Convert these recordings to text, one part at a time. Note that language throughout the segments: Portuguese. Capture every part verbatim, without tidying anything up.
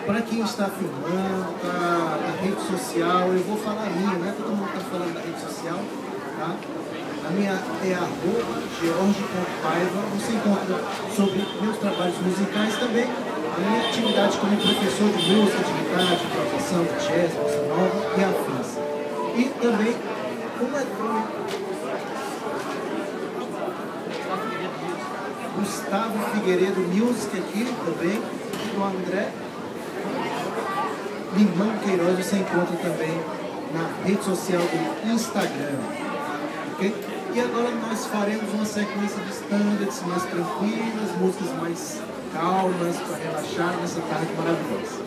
para quem está filmando, tá na rede social, eu vou falar a minha, né? Todo mundo está falando da rede social, tá? A minha é arroba george.paiva. Você encontra sobre meus trabalhos musicais também, a minha atividade como professor de música, de guitarra, de profissão, de jazz, bossa nova e afins. E também uma Gustavo Figueiredo Music aqui também, e o André Limão Queiroz você encontra também na rede social do Instagram, ok? E agora nós faremos uma sequência de standards mais tranquilas, músicas mais calmas, para relaxar nessa tarde maravilhosa.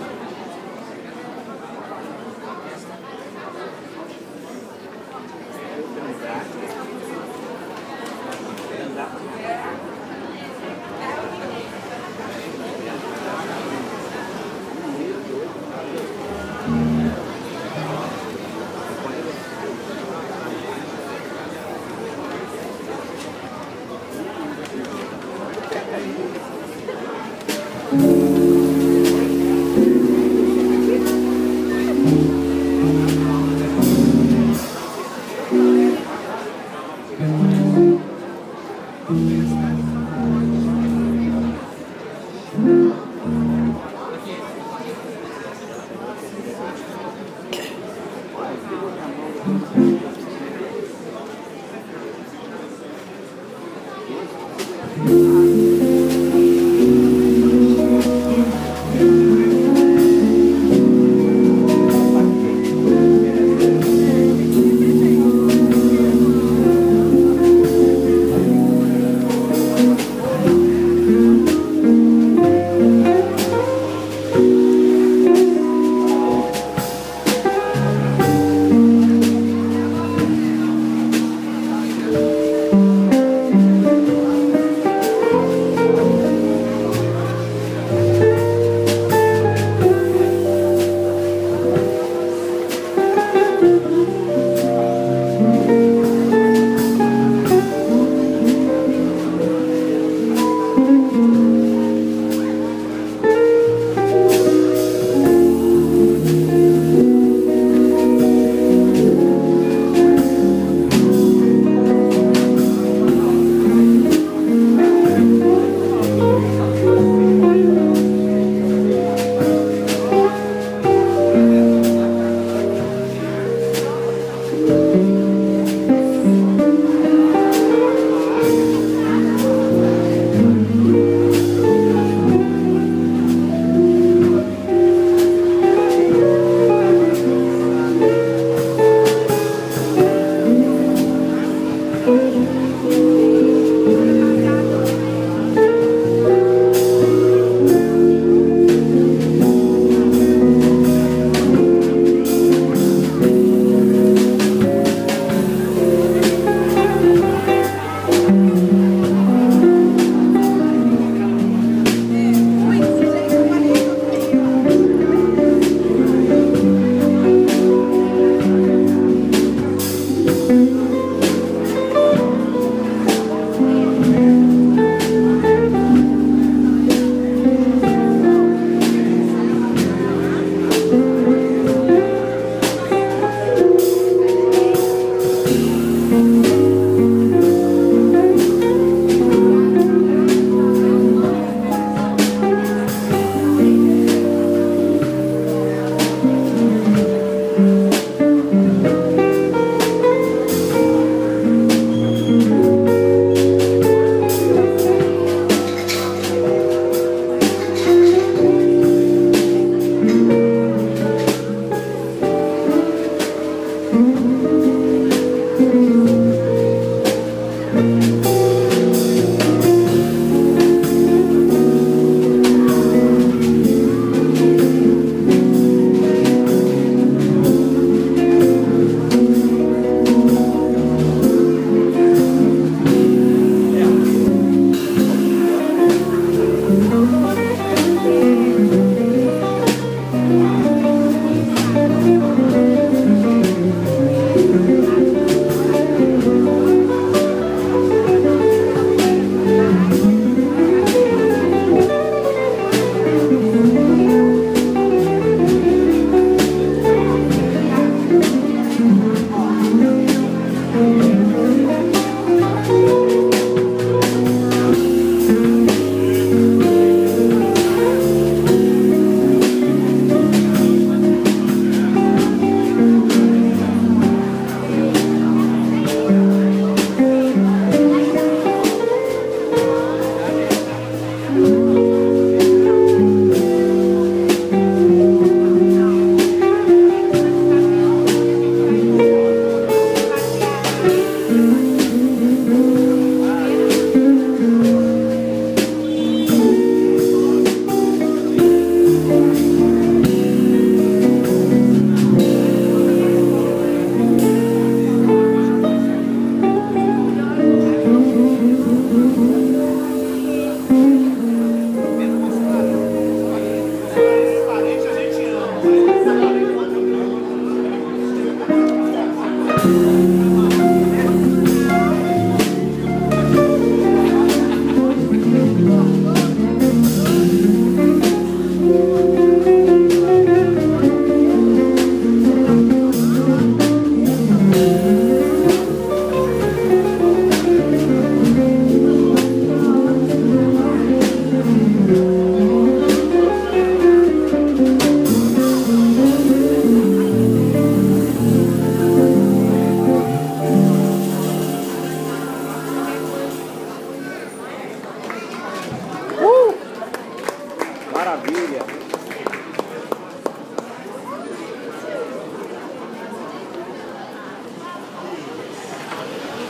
maravilha.